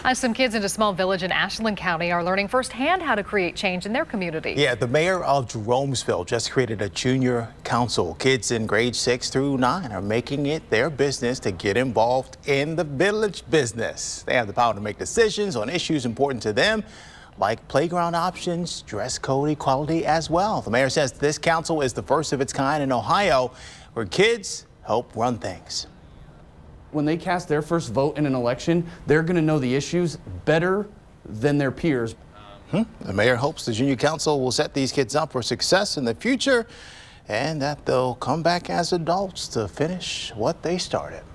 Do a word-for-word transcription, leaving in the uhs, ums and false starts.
Uh, some kids in a small village in Ashland County are learning firsthand how to create change in their community. Yeah, the mayor of Jeromesville just created a junior council. Kids in grade six through nine are making it their business to get involved in the village business. They have the power to make decisions on issues important to them, like playground options, dress code equality as well. The mayor says this council is the first of its kind in Ohio where kids help run things. When they cast their first vote in an election, they're going to know the issues better than their peers. Hmm. The mayor hopes the junior council will set these kids up for success in the future and that they'll come back as adults to finish what they started.